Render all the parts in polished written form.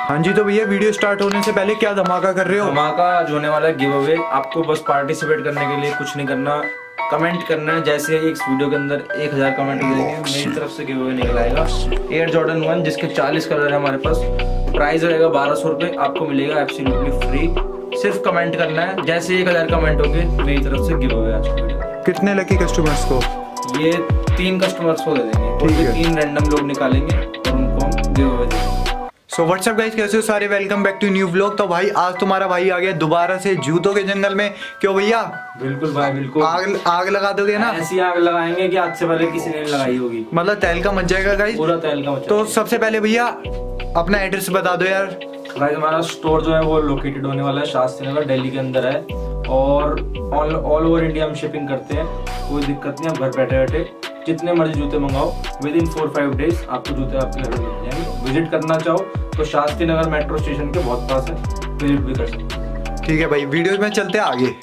हाँ जी, तो भैया वीडियो स्टार्ट होने से पहले क्या धमाका कर रहे हो? धमाका आज होने वाला है गिव अवे। आपको बस पार्टिसिपेट करने के लिए कुछ नहीं करना, कमेंट करना है। जैसे इस वीडियो के अंदर 1000 कमेंट हो जाएंगे, मेरी तरफ से गिव अवे निकल आएगा एयर जॉर्डन 1 जिसके 40 कलर है हमारे पास। प्राइस रहेगा 1200 रुपये, आपको मिलेगा एब्सोल्युटली फ्री। सिर्फ कमेंट करना है। जैसे 1000 कमेंट हो गए मेरी तरफ से गिव अवे आज की वीडियो। कितने लकी कस्टमर्स को? ये 3 कस्टमर्स को दे देंगे, और ये 3 रैंडम लोग निकालेंगे और उनको हम गिव अवे देंगे। सो व्हाट्सअप गाइस, कैसे हो सारे? Welcome back to new vlog. तो भाई आज तुम्हारा भाई आ गया दोबारा से जूतों के जंगल में। क्यों भैया? बिल्कुल भाई, बिल्कुल। आग लगा दोगे ना? ऐसी आग लगाएंगे कि आज से पहले किसी ने लगाई होगी। मतलब तेल का मच जाएगा गाइस, पूरा तेल का मच जाएगा। तो सबसे पहले भैया अपना एड्रेस बता दो यार। भाई हमारा स्टोर जो है वो लोकेटेड होने वाला है शास्त्री नगर, दिल्ली के अंदर है, और ऑल ओवर इंडिया हम शिपिंग करते हैं। कोई दिक्कत नहीं, आप घर बैठे बैठे जितने मर्जी जूते मंगाओ, विद इन 4-5 डेज आपको जूते आपके घर में मिल जाएंगे। विजिट करना चाहो तो शास्त्री नगर मेट्रो स्टेशन के बहुत पास है, विजिट भी कर सकते हैं। ठीक है भाई, वीडियो में चलते हैं आगे।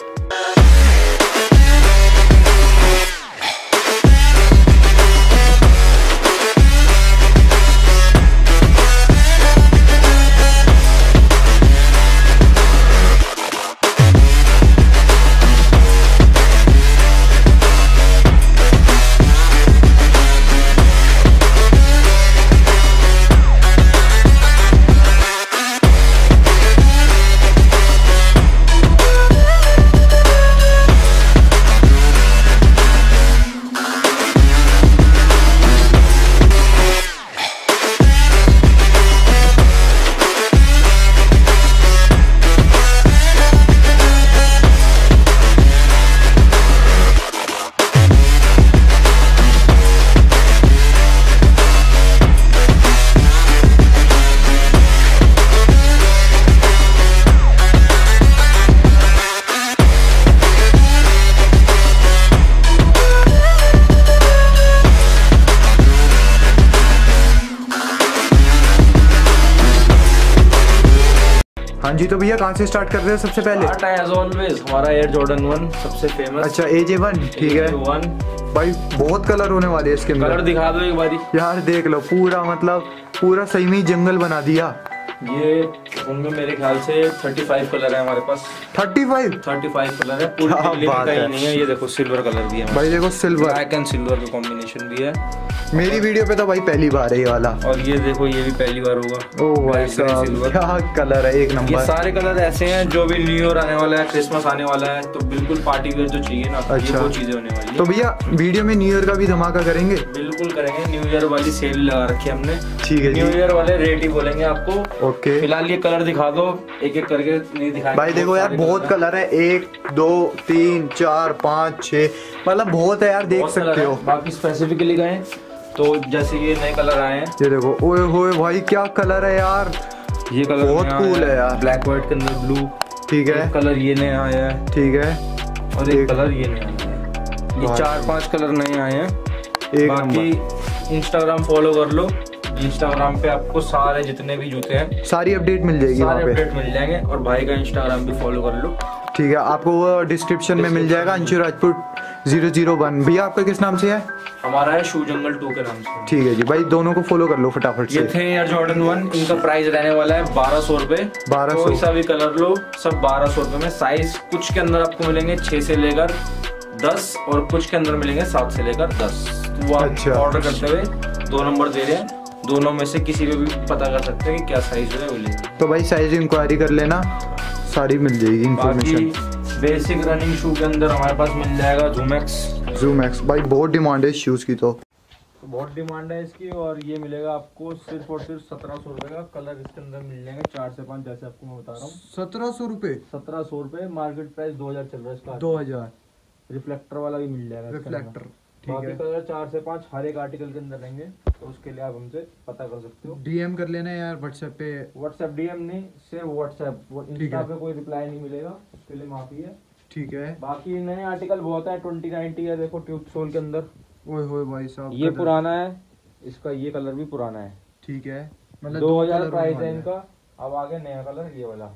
हाँ जी, तो भैया कहाँ से स्टार्ट कर रहे हैं सबसे पहले? एज ऑलवेज हमारा एयर जॉर्डन 1 सबसे फेमस। अच्छा, AJ1 ठीक है। भाई बहुत कलर होने वाले हैं इसके अंदर। कलर दिखा दो एक बारी यार, देख लो पूरा, मतलब पूरा सही में जंगल बना दिया। ये होंगे मेरे ख्याल से 35 कलर है हमारे पास। 35 कलर है, पूरी दिल्ली में कहीं नहीं है। ये देखो सिल्वर कलर भी है भाई, देखो सिल्वर, ब्लैक एंड सिल्वर का कॉम्बिनेशन भी है। मेरी वीडियो पे तो भाई पहली बार है ये वाला। और ये देखो, ये भी पहली बार होगा। ओह भाई साहब, क्या कलर है, एक नंबर। ये सारे कलर ऐसे हैं जो भी न्यू ईयर आने वाला है, क्रिसमस आने वाला है, तो बिल्कुल पार्टी वेयर जो चाहिए ना, अच्छा, ये वो चीजें होने वाली है। तो भैया वीडियो में न्यू ईयर का भी धमाका करेंगे? बिल्कुल करेंगे, न्यू ईयर वाली सेल लगा रखी है हमने। ठीक है, न्यू ईयर वाले रेट ही बोलेंगे आपको। ओके, फिलहाल ये कलर दिखा दो, एक एक करके नहीं दिखाएंगे भाई। देखो यार, बहुत कलर है, 1 2 3 4 5 6, मतलब बहुत है यार, देख सकते हो। बाकी स्पेसिफिकली गए तो जैसे ये नए कलर आए हैं, ये देखो, ओए होए भाई, क्या कलर है यार। ये कलर बहुत कूल है यार, ब्लैक व्हाइट के अंदर ब्लू। ठीक है, कलर ये नया आया है। ठीक है, और एक कलर ये नया आया है। ये 4-5 कलर नए आए हैं। बाकी इंस्टाग्राम फॉलो कर लो, इंस्टाग्राम पे आपको सारे जितने भी जूते हैं सारी अपडेट मिल जाएगी, सारे अपडेट मिल जाएंगे। और भाई का इंस्टाग्राम भी फॉलो कर लो। ठीक है, आपको वो डिस्क्रिप्शन में मिल जाएगा। अंशु राजपूत 001। भैया आपका किस नाम से है? हमारा है शू जंगल 2 के नाम से। ठीक है जी भाई, दोनों को फॉलो कर लो फटाफट से। ये थे एयर जॉर्डन 1, इनका प्राइस रहने वाला है 1200 रुपए। 1200, कोई सा भी कलर लो, सब 1200 रुपए में। साइज कुछ के अंदर आपको मिलेंगे 6 से लेकर 10, और कुछ के अंदर मिलेंगे 7 से लेकर 10। वो आप ऑर्डर करते हुए 2 नंबर दे रहे हैं, दोनों में से किसी पे भी पता कर सकते हैं कि क्या साइज है वो लेंगे। तो भाई साइज इंक्वायरी कर लेना, सारी मिल जाएगी इंफॉर्मेशन। बेसिक रनिंग शू के अंदर हमारे पास मिल जाएगा ज़ूमैक्स। भाई बहुत डिमांड है इस शूज की, तो बहुत डिमांड है इसकी। और ये मिलेगा आपको सिर्फ और सिर्फ 1700 रुपए का। कलर इसके अंदर मिल जाएंगे 4 से 5, जैसे आपको मैं बता रहा हूँ। 1700 रुपए? 1700 रुपए, मार्केट प्राइस 2000 चल रहा है इसका। 2000। रिफ्लेक्टर वाला भी मिल जाएगा, रिफ्लेक्टर। बाकी कलर 4 से 5 हर एक आर्टिकल के अंदर रहेंगे, तो उसके लिए आप हमसे पता कर सकते हो। DM कर लेना यार व्हाट्सएप पे। व्हाट्सएप DM नहीं, सिर्फ व्हाट्सएप। इंस्टा पे कोई रिप्लाई नहीं मिलेगा, उसके लिए माफी है। ठीक है, बाकी नए आर्टिकल बहुत है। 2090 है, देखो ट्यूब सोल के अंदर। ओए होए भाई साहब, ये पुराना है, इसका ये कलर भी पुराना है। ठीक है, मतलब 2000 प्राइस है इनका। अब आगे नया कलर ये वाला।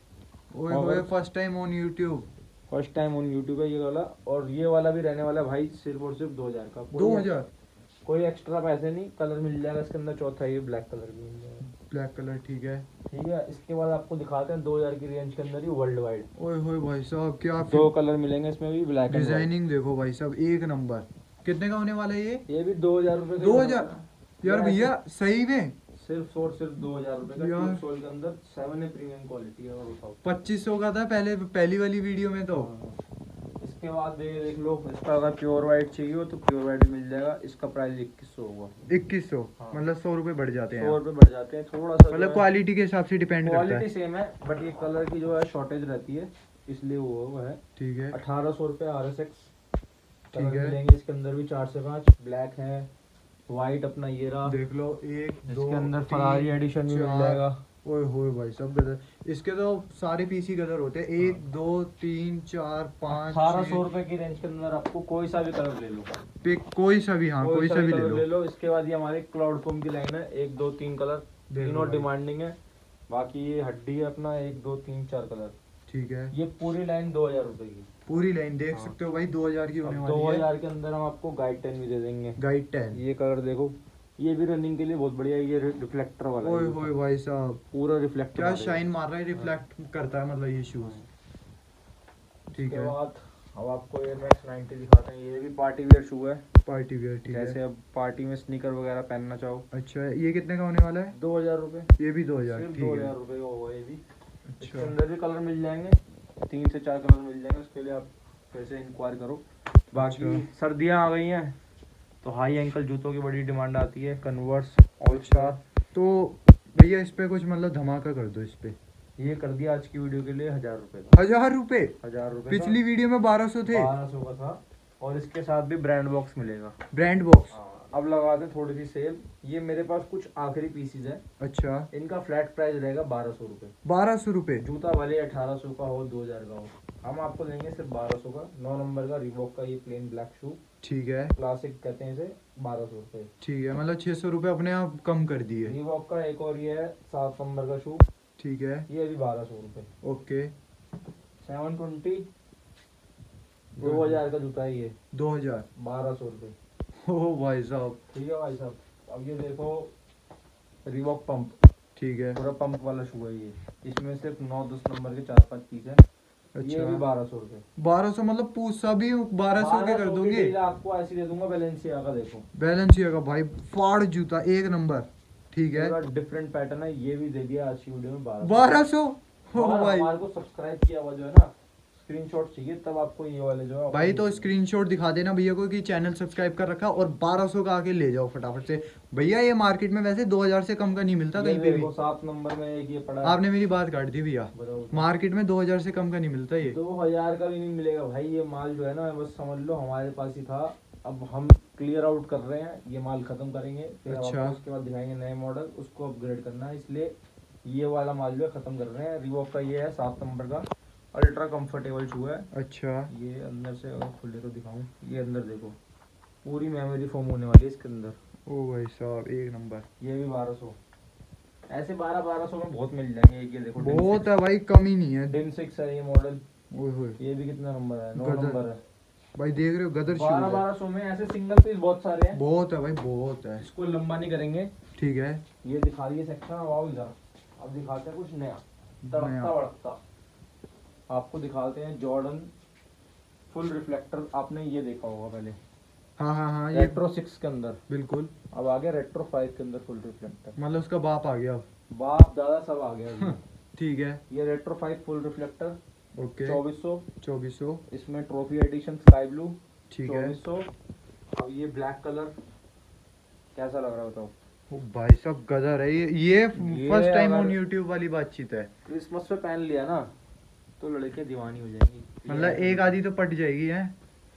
ओए होए, first time on YouTube. First time on YouTube है ये वाला। और ये वाला भी रहने वाला भाई सिर्फ और सिर्फ 2000 का। 2000 कोई एक्स्ट्रा पैसे नहीं, कलर मिल जाएगा इसके अंदर। चौथा ये ब्लैक कलर भी मिल जाएगा। ब्लैक कलर, ठीक है। इसके बाद आपको दिखाते हैं 2000 की रेंज के अंदर ही वर्ल्ड वाइड। ओए होए भाई साहब, क्या 2 कलर मिलेंगे इसमें भी, ब्लैक एंड डिजाइनिंग देखो भाई साहब, एक नंबर। कितने का होने वाला है ये भी 2000 रुपए का। 2000? यार भैया सही में सिर्फ और सिर्फ 2000 रुपए का। यार सोल के अंदर 7 है, प्रीमियम क्वालिटी है। और बताओ 2500 का था पहली वाली वीडियो में तो। इसके बाद देख लो, इसका अगर प्योर वाइट चाहिए हो तो प्योर वाइट मिल जाएगा। इसका प्राइस 2100 होगा। 2100? मतलब 100 रुपए बढ़ जाते हैं। 100 रुपए बढ़ जाते हैं, थोड़ा सा मतलब क्वालिटी के हिसाब से डिपेंड करता है। क्वालिटी सेम है बट ये कलर की जो है शॉर्टेज रहती है, इसलिए वो है। ठीक है, 1800 रुपए RSX। ठीक है। मिलेंगे इसके अंदर भी 4 से 5। ब्लैक है, व्हाइट अपना ये रहा, देख लो। एक दो इसके अंदर तीन, फरारी एडिशन भी मिल चार। जाएगा। ओए होए भाई सब गदर। इसके तो सारे पीसी गदर होते हैं। 1 2 3 4 5 1800 रुपए की रेंज के अंदर आपको कोई सा भी कलर ले लो। पिक कोई सा भी, हाँ कोई सा भी ले लो। इसके बाद ये हमारे क्लाउड फोम की लाइन है। 1 2 3 कलर, तीनों डिमांडिंग है। बाकी ये हड्डी है अपना 1 2 3 4 कलर। ठीक है, ये पूरी लाइन 2000 रुपए की। पूरी लाइन देख सकते हो भाई, 2000 की होने वाली है। 2000 के अंदर हम आपको गाइड 10 भी दे देंगे। गाइड 10। ये कलर देखो, ये भी रनिंग के लिए बहुत बढ़िया है। ये रिफ्लेक्टर वाला है। ओए होए भाई साहब, पूरा रिफ्लेक्टर, क्या शाइन मार रहा है, रिफ्लेक्ट करता है मतलब ये शूज। ठीक है, बाद अब आपको Air Max 90 दिखाते हैं। ये भी पार्टी वेयर शू है, पार्टी वेयर। ठीक है, जैसे अब पार्टी में स्नीकर वगैरह पहनना चाहो। अच्छा ये कितने का होने वाला है? 2000 रुपए। ये भी 2000? सिर्फ ठीक है, 2000 रुपए का होगा ये भी। इसके अच्छा अंदर भी कलर मिल जाएंगे, 3 से 4 कलर मिल जाएंगे। उसके लिए आप फिर से इंक्वायर करो। बाकी सर्दियाँ आ गई हैं तो हाई एंकल जूतों की बड़ी डिमांड आती है। Converse, all star. तो भैया इस पे कुछ मतलब धमाका कर दो इस पे। ये कर दिया आज की वीडियो के लिए 1000 रुपए का। 1000 रुपए? 1000 रुपए। पिछली वीडियो में 1200 थे। 1200 का था। और इसके साथ भी ब्रांड बॉक्स मिलेगा। Brand box? अब लगा दें थोड़ी सी सेल। ये मेरे पास कुछ आखिरी पीसीज है। अच्छा, इनका फ्लैट प्राइस रहेगा 1200 रुपए। 1200 रुपए? जूता भले 1800 का हो, 2000 का हो, हम आपको देंगे सिर्फ 1200 का। 9 नंबर का रिबॉक का ये प्लेन ब्लैक शू, ठीक है, क्लासिक कहते हैं इसे, 1200 रुपए। ठीक है, मतलब 600 रुपए अपने आप कम कर दिए। रिबॉक का एक और ये है 7 नंबर का शू, ठीक है, ये भी 1200 रुपए। ओके। 720, 2000 का जूता है ये, 2000? 1200 रुपए। ओ भाई साहब, ठीक है भाई साहब। अब ये देखो रिबॉक पंप, ठीक है, पूरा पंप वाला शू है ये। इसमें सिर्फ 9-10 नंबर के 4-5 पीस है। अच्छा। ये भी 1200 रुपए। 1200 मतलब पूछा भी 1200 के कर दोगे? आपको ऐसे दे दूंगा। बैलेंसिया का देखो, बैलेंसिया का भाई फाड़ जूता, एक नंबर। ठीक है, डिफरेंट पैटर्न है। ये भी दे दिया आज की वीडियो में 1200। हो भाई, हमारे को सब्सक्राइब किया हुआ जो है ना, स्क्रीनशॉट चाहिए तब आपको ये वाले जो है भाई तो स्क्रीनशॉट दिखा देना भैया को कि चैनल सब्सक्राइब कर रखा और 1200 का आके ले जाओ फटाफट से। भैया ये मार्केट में वैसे 2000 से कम का नहीं मिलता कहीं पे भी। 7 नंबर में एक ये पड़ा है। आपने मेरी बात काट दी भैया, मार्केट में 2000 से कम का नहीं मिलता ये। 2000 का भी नहीं मिलेगा भाई। ये माल जो है ना, बस समझ लो हमारे पास ही था। अब हम क्लियर आउट कर रहे हैं, ये माल खत्म करेंगे, फिर अच्छा। उसके बाद दिखाएंगे नए मॉडल, उसको अपग्रेड करना है, इसलिए ये वाला माल जो है खत्म कर रहे हैं। रिबॉक का ये है 7 नंबर का, अल्ट्रा कंफर्टेबल शू है। अच्छा, ये अंदर से अगर खुले तो दिखाऊं, ये अंदर देखो पूरी मेमोरी फोम होने वाली है इसके अंदर। ओ भाई साहब एक नंबर। ये भी 1200। ऐसे 1200 में बहुत मिल जाएंगे। ये देखो बहुत है भाई, कम ही नहीं है। डिन 6 है ये मॉडल। ओए होए, ये भी कितना नंबर है? 9 गदर। नंबर है भाई देख रहे हो, गदर शूज है। 1200 में ऐसे सिंगल पीस बहुत सारे हैं। बहुत है भाई, बहुत है। इसको लंबा नहीं करेंगे। ठीक है, ये दिखा दिए सेक्शन। अब इधर अब दिखाते हैं कुछ नया, तड़कता भड़कता। आपको दिखाते हैं जॉर्डन फुल रिफ्लेक्टर। आपने ये देखा होगा पहले, हाँ हाँ हाँ, ये रेट्रो 6 के अंदर। बिल्कुल। अब आ गया रेट्रो 5 के अंदर फुल रिफ्लेक्टर। मतलब उसका बाप आ गया अब। बाप दादा सब आ गया इसमें। ठीक है, ये रेट्रो 5 फुल रिफ्लेक्टर, ओके। 2400। 2400। इसमें ट्रॉफी एडिशन स्काई ब्लू, ठीक है। 2400। अब ये ब्लैक कलर कैसा लग रहा है बताओ? ओ भाई साहब गदर है ये फर्स्ट टाइम ऑन यूट्यूब वाली बातचीत है। क्रिसमस पे पहन लिया ना तो लड़कियां दीवानी हो जाएंगी। मतलब एक आधी तो पट जाएगी है।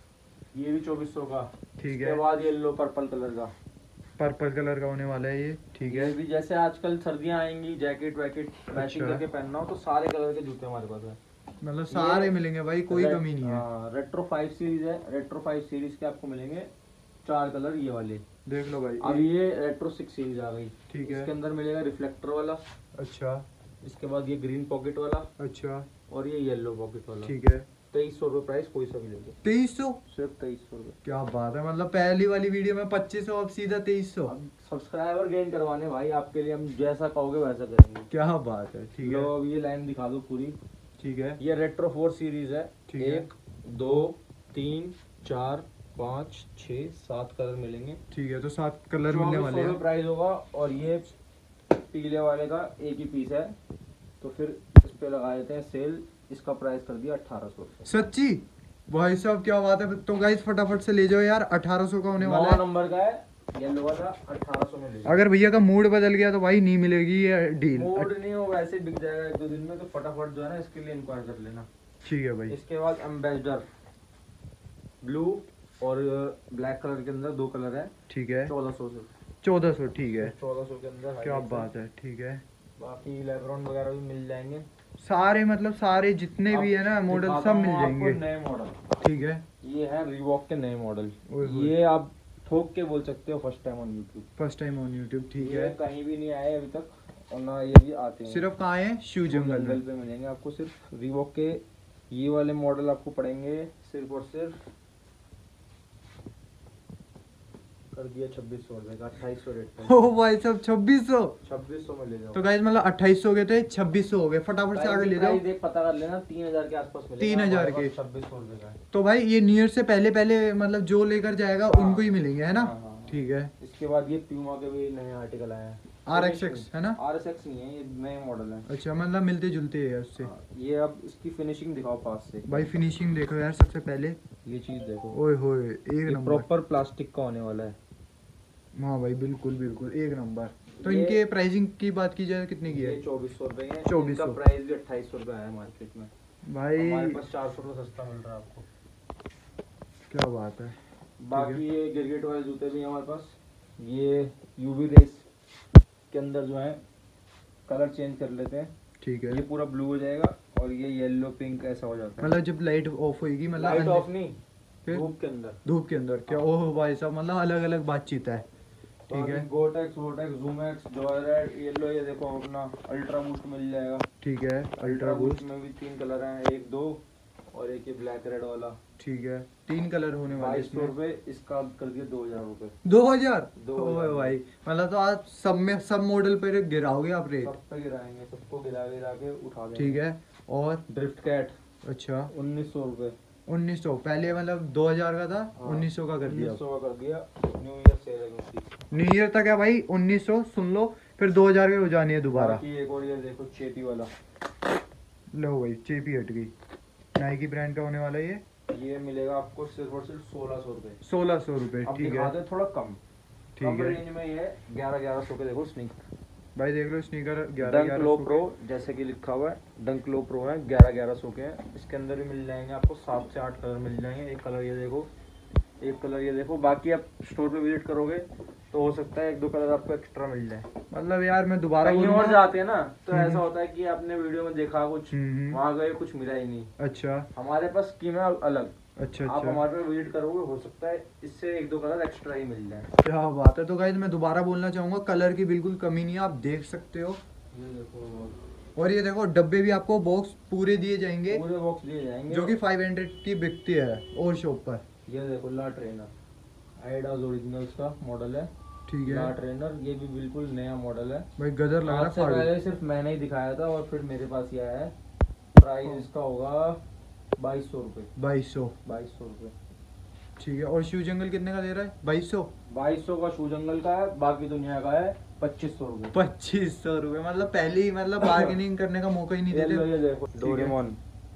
ये भी 2400 का। ठीक है, उसके बाद येलो पर्पल कलर का, पर्पल कलर का होने वाला है ये। ठीक है, ये भी जैसे आजकल सर्दियां आएंगी, जैकेट वैकेट मैचिंग अच्छा। करके पहनना हो तो सारे कलर के जूते हमारे पास है। मतलब सारे मिलेंगे भाई, कोई कमी नहीं है। रेट्रो 5 सीरीज है। रेट्रो 5 सीरीज के आपको मिलेंगे 4 कलर ये वाले। देख लो भाई। अब ये रेट्रो 6 सीरीज आ गई। ठीक है, इसके अंदर मिलेगा रिफ्लेक्टर वाला। अच्छा। इसके बाद ये ग्रीन पॉकेट वाला, अच्छा, और ये येलो पॉकेट वाला। ठीक है। 2300 प्राइस, कोई सा भी ले लो। 2300? सिर्फ 2300। क्या बात है, मतलब पहली वाली वीडियो में 2500, अब सीधा 2300। सब्सक्राइबर गेन करवाने भाई आपके लिए, हम जैसा कहोगे वैसा करेंगे। क्या बात है, ठीक है। लो अब ये लाइन दिखा दो पूरी। ठीक है, ये रेट्रो 4 सीरीज है। ठीक है। 1 2 3 4 5 6 7 कलर मिलेंगे। ठीक है, तो 7 कलर मिलने वाले हैं। प्राइस होगा। और ये पीले वाले का एक ही पीस है, तो फिर इस पे लगा देते हैं सेल। इसका प्राइस कर दिया 1800। सच्ची भाई साहब, क्या बात है। तो गाइस फटाफट से ले जाओ यार, 1800 का होने वाला है। 9 नंबर का है, येलो वाला 1800 में ले जाओ। अगर भैया का मूड बदल गया तो भाई नहीं मिलेगी ये डील। मूड नहीं हो, वैसे बिक जाएगा 1-2 दिन में, तो फटाफट जो है ना इसके लिए इंक्वायर कर लेना। ठीक है भाई। इसके बाद एम्बेसडर ब्लू और ब्लैक कलर के अंदर 2 कलर है। ठीक है, 1400 से। 1400, ठीक है। 1400 के अंदर क्या बात है, ठीक है। बाकी लेब्रॉन वगैरह भी मिल जाएंगे सारे, मतलब सारे जितने भी है ना मॉडल सब मिल जाएंगे। नए मॉडल, ठीक है। ये है रीबॉक के नए मॉडल। ओए होए। ये आप ठोक के बोल सकते हो first time on YouTube. First time on YouTube, ठीक ये है। कहीं भी नहीं आए अभी तक, और ना ये भी आते हैं। सिर्फ कहाँ है, शू जंगल जंगल में। पे मिलेंगे आपको। सिर्फ रीबॉक के ये वाले मॉडल आपको पड़ेंगे सिर्फ और सिर्फ कर दिया 2600 रुपए का, 2800 रेट पे। ओ भाई साहब, 2600। 2600 में ले जाओ। तो गाइस मतलब 2800 के थे, 2600 हो गए। फटाफट से आगे ले जाओ। देख पता कर लेना, 3000 के आसपास मिलेगा। 3000 के 2600 रुपए का है। तो भाई ये न्यू ईयर से पहले पहले मतलब जो लेकर जाएगा हाँ। उनको ही मिलेंगे, है ना। हाँ। ठीक है। इसके बाद ये प्यूमा के भी नए आर्टिकल आए हैं। RXX है ना। RSX नहीं है, ये नए मॉडल है। अच्छा, मतलब मिलते जुलते हैं उससे। हाँ, ये अब इसकी फिनिशिंग दिखाओ पास से। भाई फिनिशिंग देखो यार सबसे पहले। ये चीज देखो, ओए होए, एक ये नंबर। प्रॉपर प्लास्टिक का होने वाला है। हाँ भाई, बिल्कुल बिल्कुल एक नंबर। तो ये- इनके प्राइसिंग की बात की जाए कितने की ये है। 2400 रुपए है। 2400। इनका प्राइस भी 2800 रुपए है मार्केट में। भाई हमारे पास 400 रुपए सस्ता मिल रहा है आपको। क्या बात है। बाकी ये गिरगिट वाले जूते भी हैं हमारे पास। ये यूवी रेस के अंदर जो है कलर चेंज कर लेते हैं। ठीक है, ये पूरा ब्लू हो जाएगा और ये येलो पिंक ऐसा हो जाता है। मतलब जब लाइट ऑफ होगी, मतलब लाइट अंदर- ऑफ नहीं, फिर धूप के अंदर। धूप के अंदर क्या। ओह भाई साहब, मतलब अलग अलग बातचीत है। ठीक है, गोटेक्स, ज़ूमैक्स, जॉयराइड, येलो, ये देखो अपना अल्ट्रा बूस्ट मिल जाएगा। ठीक है। अल्ट्रा बूस्ट में भी 3 कलर हैं, 1 2 और एक ये ब्लैक रेड वाला। ठीक है, 3 कलर होने वाले 2200 रुपए। इसका कर दिया 2000 रुपए। 2000। 2000 ओए भाई, मतलब तो आज सब में सब मॉडल पर गिराओगे आप रेट। सब पे गिराएंगे, सबको गिरा गिरा के उठा देंगे। ठीक है। और ड्रिफ्ट कैट अच्छा 1900 रुपए। 1900 पहले मतलब 2000 का था, हाँ, 1900 का कर दिया। 1900 का कर दिया। न्यू ईयर सेल है उसकी। न्यू ईयर तक है भाई 1900, सुन लो, फिर 2000 के हो जानी है दोबारा। बाकी एक और ये देखो चेपी वाला। लो भाई, चेपी हट गई। नाइकी ब्रांड का होने वाला है ये मिलेगा आपको सिर्फ और सिर्फ 1600 रुपए। 1600 रुपए। अब ठीक है, दिखाते हैं थोड़ा कम। ठीक कम है। रेंज में ये 1100 के देखो स्नीकर। भाई देख लो स्नीकर डंक 1100 लो प्रो जैसे कि लिखा हुआ है, डंक लो प्रो है, 1100 के हैं। इसके अंदर भी मिल जाएंगे आपको 7 से 8 कलर मिल जाएंगे। एक कलर ये देखो, एक कलर ये देखो। बाकी आप स्टोर पे विजिट करोगे तो हो सकता है 1-2 कलर आपको एक्स्ट्रा मिल जाए। मतलब यार मैं दोबारा कहीं और बोलूंगा। जाते हैं ना तो ऐसा होता है कि आपने वीडियो में देखा कुछ, हम्म। वहाँ गए कुछ मिला ही नहीं। अच्छा हमारे पास स्कीम है अलग। अच्छा आप अच्छा, हमारे पे विजिट करोगे, हो सकता है इससे 1-2 कलर एक्स्ट्रा ही मिल जाए। क्या बात है। तो गाइस मैं दोबारा बोलना चाहूंगा, कलर की बिल्कुल कमी नहीं है, आप देख सकते हो। ये देखो, और ये देखो डब्बे भी आपको बॉक्स पूरे दिए जाएंगे, पूरे बॉक्स लिए जाएंगे। जो कि 500 की बिकती है और शॉप पर। ये देखो ला ट्रेनर, आइडास ओरिजिनल्स का मॉडल है। ठीक ला है ट्रेनर, ये भी बिल्कुल नया मॉडल है। भाई, गदर लग रहा आज से है। पहले सिर्फ मैंने ही दिखाया था और फिर मेरे पास ये आया है। प्राइस इसका होगा 2200 रुपये। 2200। 2200 रुपये। ठीक है। और शिव जंगल कितने का दे रहा है। 2200। 2200 का शू जंगल का है, बाकी दुनिया का है 2500 रुपये। 2500 रुपए, मतलब पहले ही मतलब बार्गेनिंग करने का मौका ही नहीं देते। ये देखो डोरेमोन,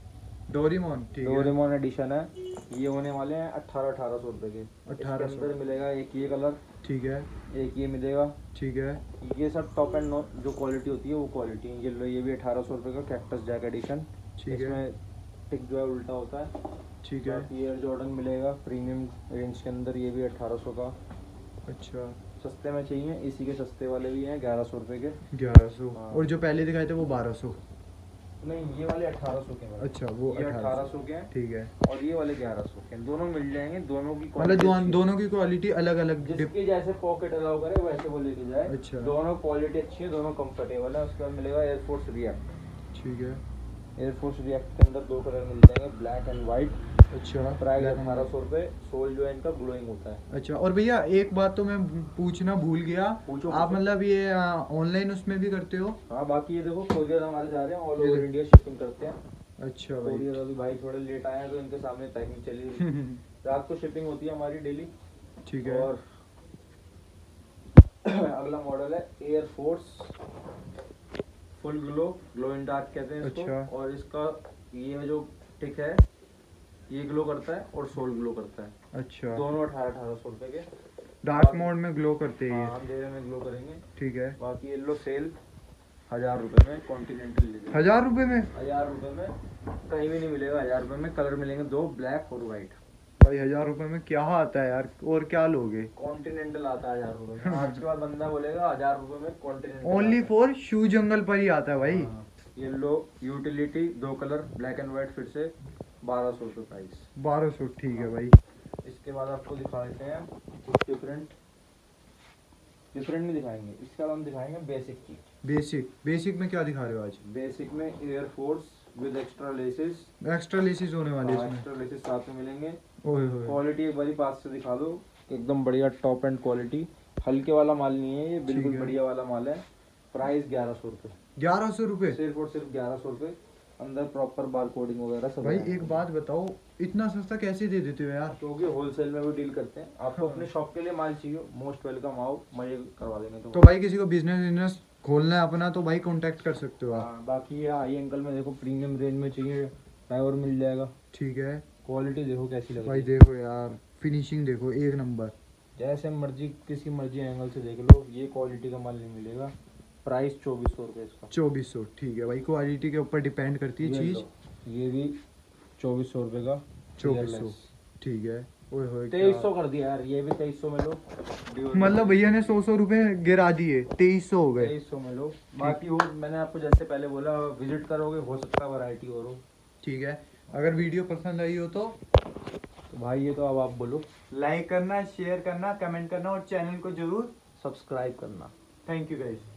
डोरेमोन। ठीक है, डोरेमोन एडिशन है। ये होने वाले हैं 1800 रुपये के। 1800। इसके अंदर मिलेगा एक ये कलर, ठीक है, एक ये मिलेगा। ठीक है। ये सब टॉप एंड जो क्वालिटी होती है वो क्वालिटी है। ये लो, ये भी 1800 रुपये का कैक्टस जैक एडिशन। ठीक है, इसमें टिक जो है उल्टा होता है। ठीक है। बाकी एयर जॉर्डन मिलेगा प्रीमियम रेंज के अंदर, ये भी 1800 का। अच्छा, सस्ते में चाहिए, इसी के सस्ते वाले भी हैं 1100 रुपये के। 1100। हाँ। और जो पहले दिखाए थे वो 1200। नहीं, ये वाले 1800 के हैं। अच्छा, वो ये 1800। 1800 के हैं ठीक है, और ये वाले 1100 के हैं। दोनों मिल जाएंगे, दोनों की मतलब quality अच्छी है। दोनों की क्वालिटी अलग अलग। जिसकी जैसे पॉकेट अलाउ करे वैसे वो लेके जाए। अच्छा। दोनों क्वालिटी अच्छी है, दोनों कंफर्टेबल है। उसके बाद मिलेगा एयरफोर्स रिएक्ट। ठीक है, एयरफोर्स रिएक्ट के अंदर 2 कलर मिल जाएंगे, ब्लैक एंड व्हाइट। अच्छा, प्राइस black and 1800 रुपये। सोल जो है इनका ग्लोइंग होता है। अच्छा। और भैया एक बात तो मैं पूछना भूल गया, पूछो, आप पूछो। मतलब ये ऑनलाइन उसमें भी करते हो? हाँ, बाकी ये देखो कोरियर हमारे जा रहे हैं, ऑल ये ओवर देखो। इंडिया शिपिंग करते हैं। अच्छा भाई। कोरियर अभी भाई थोड़े लेट आए हैं तो इनके सामने पैकिंग चली रही है। रात को शिपिंग होती है हमारी डेली। ठीक है। और अगला मॉडल है Air Force full glow in dark कहते हैं इसको। अच्छा। और इसका ये जो टिक है ये ग्लो करता है और सोल ग्लो करता है। अच्छा, दोनों 1800 रुपए के। डार्क मोड में ग्लो करते हैं हाँ, अंधेरे में ग्लो करेंगे। ठीक है। बाकी येलो सेल 1000 रुपए में कॉन्टिनेंटल ले लीजिए। 1000 रुपए में? 1000 रुपए में कहीं भी नहीं मिलेगा। 1000 रुपए में कलर मिलेंगे 2, ब्लैक और व्हाइट। भाई 1000 रुपए में क्या आता है यार, और क्या लोगे? कॉन्टिनेंटल आता है 1000 रुपए में। आज के बाद बंदा बोलेगा 1000 रुपए में continental. Only for Shoe Jungle पर ही आता है भाई। Yellow utility 2 colour black and white, फिर से 1200 रुपये प्राइस। 1200 ठीक है भाई। इसके बाद आपको दिखा देते हैं कुछ डिफरेंट नहीं दिखाएंगे। इसके बाद हम दिखाएंगे बेसिक चीज। बेसिक में क्या दिखा रहे हो आज? बेसिक में Air Force with extra laces. Extra laces होने वाले इसमें? एक्स्ट्रा लेसेस साथ में मिलेंगे। ओए होए। क्वालिटी एक बारी पास से दिखा दो, एकदम बढ़िया टॉप एंड क्वालिटी। हल्के वाला माल नहीं है ये, बिल्कुल ठीक है। बढ़िया वाला माल है। प्राइस 1100 रुपये। 1100 रुपए? सिर्फ और सिर्फ 1100 रुपये। अंदर प्रॉपर बार कोडिंग वगैरह सब भाई है। एक बात बताओ, इतना सस्ता कैसे दे देते हो यार? क्योंकि होलसेल में भी डील करते हैं। आपको हाँ। अपने शॉप के लिए माल चाहिए, मोस्ट वेलकम, आओ मजे करवा देंगे। तो भाई किसी को बिजनेस खोलना है अपना तो भाई कांटेक्ट कर सकते हो आप। हाँ, बाकी ये हाई एंकल में देखो प्रीमियम रेंज में चाहिए ड्राइवर मिल जाएगा। ठीक है। क्वालिटी देखो कैसी लग भाई रही है। देखो यार, फिनिशिंग देखो एक नंबर। जैसे मर्जी किसी मर्जी एंगल से देख लो, ये क्वालिटी का माल नहीं मिलेगा। प्राइस 2400 रुपये इसका। 2400 ठीक है भाई। क्वालिटी के ऊपर डिपेंड करती है ये चीज। लो, ये भी 2400 रुपये का। 2400 ठीक है। ओए होए 2300 कर दिया यार, ये भी 2300 में लो। मतलब भैया ने 100 रुपए गिरा दिए, 2300 हो गए। 2300 में लो। बाकी हो, मैंने आपको जैसे पहले बोला, विजिट करोगे हो सकता है वैरायटी और हो। ठीक है। अगर वीडियो पसंद आई हो तो भाई ये तो अब आप बोलो। लाइक करना, शेयर करना, कमेंट करना और चैनल को जरूर सब्सक्राइब करना। Thank you guys.